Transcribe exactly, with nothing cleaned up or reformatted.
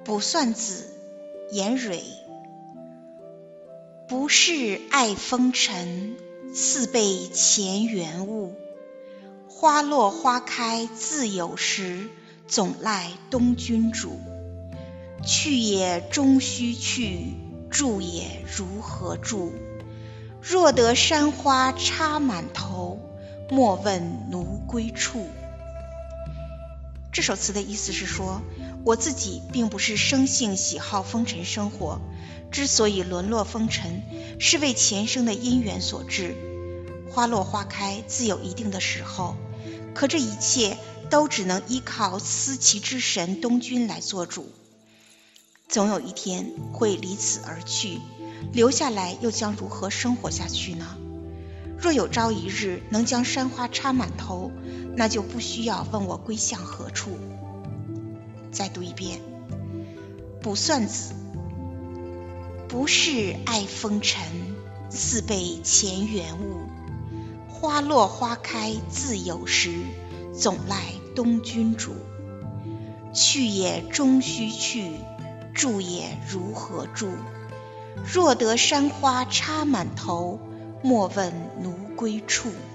卜算子，颜蕊。不是爱风尘，似被前缘误。花落花开自有时，总赖东君主。去也终须去，住也如何住？若得山花插满头，莫问奴归处。这首词的意思是说，我自己并不是生性喜好风尘生活，之所以沦落风尘，是为前生的因缘所致。花落花开自有一定的时候，可这一切都只能依靠司棋之神东君来做主。总有一天会离此而去，留下来又将如何生活下去呢？若有朝一日能将山花插满头，那就不需要问我归向何处。再读一遍，卜算子。不是爱风尘，似被前缘误。花落花开自有时，总赖东君主。去也终须去，住也如何住？若得山花插满头，莫问奴归处。